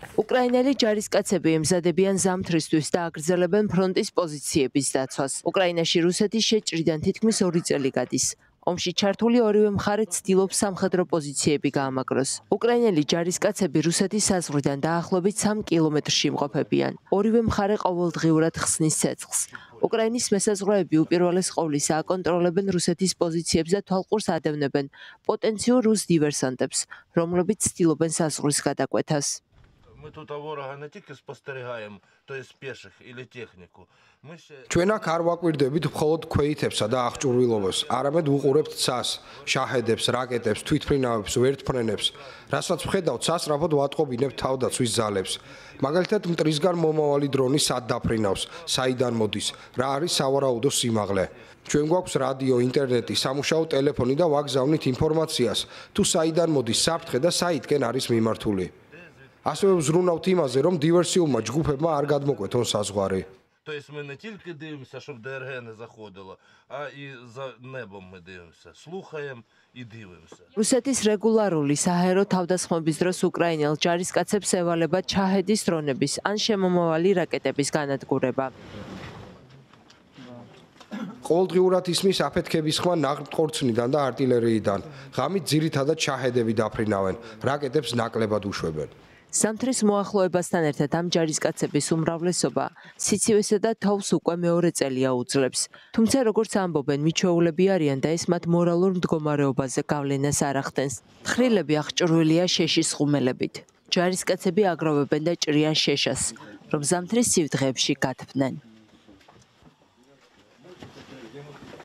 უკრაინელი ჯარისკაცები ემზადებიან ზამთრისთვის და აგრძელებენ ფრონტის პოზიციების დაცვას. უკრაინაში რუსეთის შეჭრიდან თითქმის 2 წელი გადის. ომში ჩართული ორივე მხარე ცდილობს სამხედრო პოზიციები გაამაგროს. უკრაინელი ჯარისკაცები რუსეთის საზღვრიდან დაახლოებით 3 კილომეტრში იმყოფებიან. ორივე მხარე ყოველდღიურად ხსნის ცეცხლს. უკრაინის მესაზღვრეები უპირველეს ყოვლისა აკონტროლებენ რუსეთის პოზიციებს და თვალყურს ადევნებენ პოტენციურ რუს დივერსანტებს, რომლებიც ცდილობენ საზღვრის გადაკვეთას. Ми тут ворога не тільки спостерігаємо, то є піших или техніку. ჩვენ აქ არ ვაკვირდებით მხოლოდ ქვეითებსა და აღჭურვილობას, არამედ ვუყურებთ ცას, შაჰედებს, რაკეტებს, თვითმფრინავებს, ვერტმფრენებს, რასაც ვხედავთ, სასწრაფოდ ვატყობინებთ თავდაცვის ძალებს. მაგალითად, მტრისგან მომავალი დრონი სად დაფრინავს, საიდან მოდის, რა არის სავარაუდო სიმაღლე. ჩვენ გვაქვს რადიო, ინტერნეტი, სამუშაო ტელეფონი და ვაგზავნით ინფორმაციას, თუ საიდან მოდის საფრთხე და საიდკენ არის მიმართული. ასევე ვზრუნავთ იმაზე, რომ დივერსიულმა ჯგუფებმა არ გადმოკვეთონ საზღვარი. Тобто ми не тільки дивимося, щоб ДРГ не заходило, а і за небом ми дивимося, слухаємо і дивимося. რუსეთის რეგულარული საჰაერო თავდასხმების დროს უკრაინელ ჯარისკაცებს ევალება ჩაჰედის დრონების ან შემომავალი რაკეტების განადგურება. ყოველდღიურად ისმის აფეთქების ხმა ნაღმყორცნიდან და არტილერიიდან. ღამით ძირითადად ჩაჰედები დაფრინავენ, რაკეტებს ნაკლებად უშვებენ. ზამთრის მოახლოებასთან ერთად ამ ჯარისკაცების უმრავლესობა სიცივესა და თოვს უკვე მეორე წელია უძლებს. თუმცა როგორც ამბობენ, მიჩვეულები არიან და ეს მათ მორალურ მდგომარეობაზე გავლენას არ ახდენს. მხრილები აღჭურვილია შეშის ხუმელებით. ჯარისკაცები აგროვებენ და ჭრიან შეშას, რომ ზამთრის სივდღეებში გათბნენ.